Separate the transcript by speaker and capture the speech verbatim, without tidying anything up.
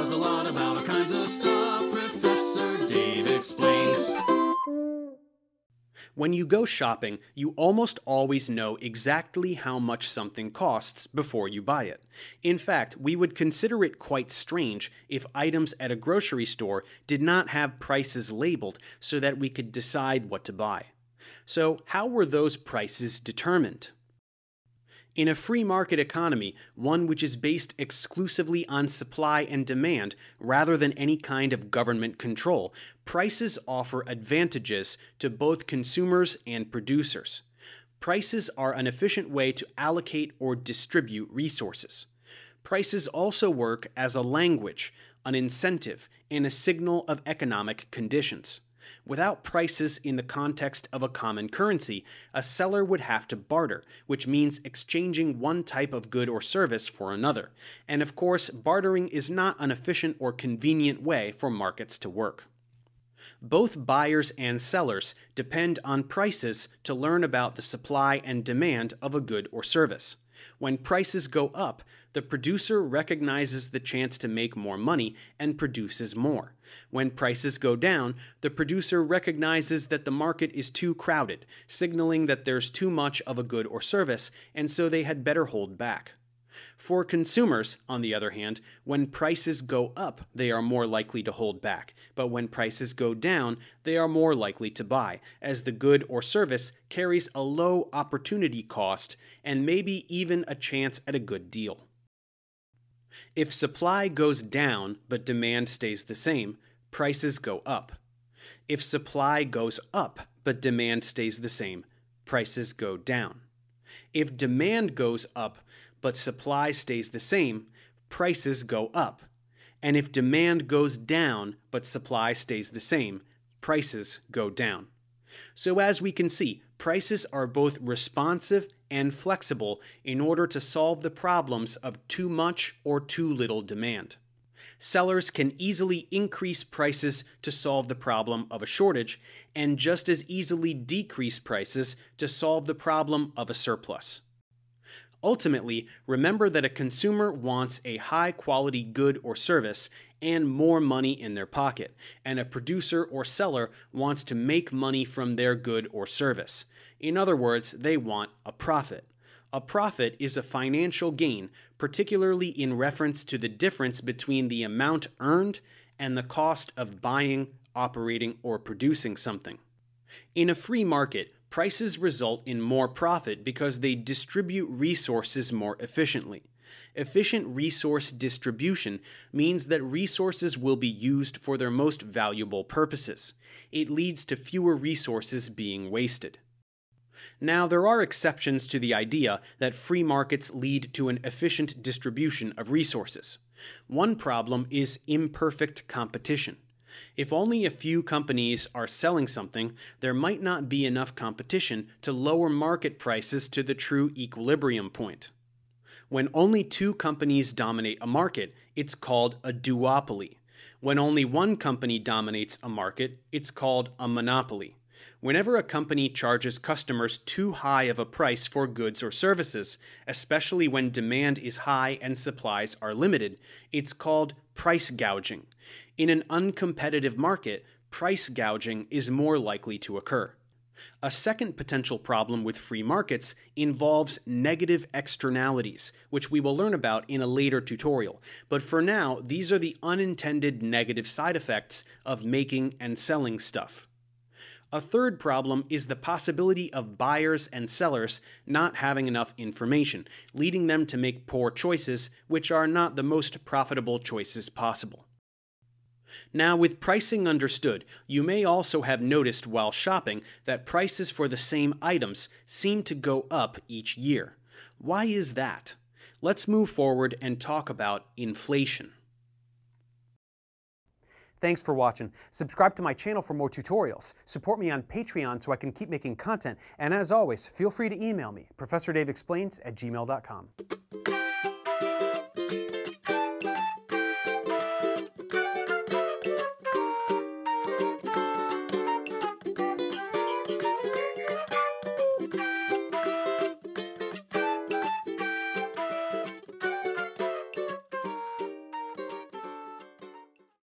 Speaker 1: knows a lot about all kinds of stuff. Professor Dave explains.
Speaker 2: When you go shopping, you almost always know exactly how much something costs before you buy it. In fact, we would consider it quite strange if items at a grocery store did not have prices labeled so that we could decide what to buy. So, how were those prices determined? In a free market economy, one which is based exclusively on supply and demand rather than any kind of government control, prices offer advantages to both consumers and producers. Prices are an efficient way to allocate or distribute resources. Prices also work as a language, an incentive, and a signal of economic conditions. Without prices in the context of a common currency, a seller would have to barter, which means exchanging one type of good or service for another. And of course, bartering is not an efficient or convenient way for markets to work. Both buyers and sellers depend on prices to learn about the supply and demand of a good or service. When prices go up, the producer recognizes the chance to make more money and produces more. When prices go down, the producer recognizes that the market is too crowded, signaling that there's too much of a good or service, and so they had better hold back. For consumers, on the other hand, when prices go up, they are more likely to hold back, but when prices go down, they are more likely to buy, as the good or service carries a low opportunity cost and maybe even a chance at a good deal. If supply goes down but demand stays the same, prices go up. If supply goes up but demand stays the same, prices go down. If demand goes up but supply stays the same, prices go up. And if demand goes down but supply stays the same, prices go down. So as we can see, prices are both responsive and flexible in order to solve the problems of too much or too little demand. Sellers can easily increase prices to solve the problem of a shortage, and just as easily decrease prices to solve the problem of a surplus. Ultimately, remember that a consumer wants a high-quality good or service and more money in their pocket, and a producer or seller wants to make money from their good or service. In other words, they want a profit. A profit is a financial gain, particularly in reference to the difference between the amount earned and the cost of buying, operating, or producing something. In a free market, prices result in more profit because they distribute resources more efficiently. Efficient resource distribution means that resources will be used for their most valuable purposes. It leads to fewer resources being wasted. Now, there are exceptions to the idea that free markets lead to an efficient distribution of resources. One problem is imperfect competition. If only a few companies are selling something, there might not be enough competition to lower market prices to the true equilibrium point. When only two companies dominate a market, it's called a duopoly. When only one company dominates a market, it's called a monopoly. Whenever a company charges customers too high of a price for goods or services, especially when demand is high and supplies are limited, it's called price gouging. In an uncompetitive market, price gouging is more likely to occur. A second potential problem with free markets involves negative externalities, which we will learn about in a later tutorial. But for now, these are the unintended negative side effects of making and selling stuff. A third problem is the possibility of buyers and sellers not having enough information, leading them to make poor choices, which are not the most profitable choices possible. Now, with pricing understood, you may also have noticed while shopping that prices for the same items seem to go up each year. Why is that? Let's move forward and talk about inflation. Thanks for watching. Subscribe to my channel for more tutorials. Support me on Patreon so I can keep making content. And as always, feel free to email me, professor dave explains at gmail dot com.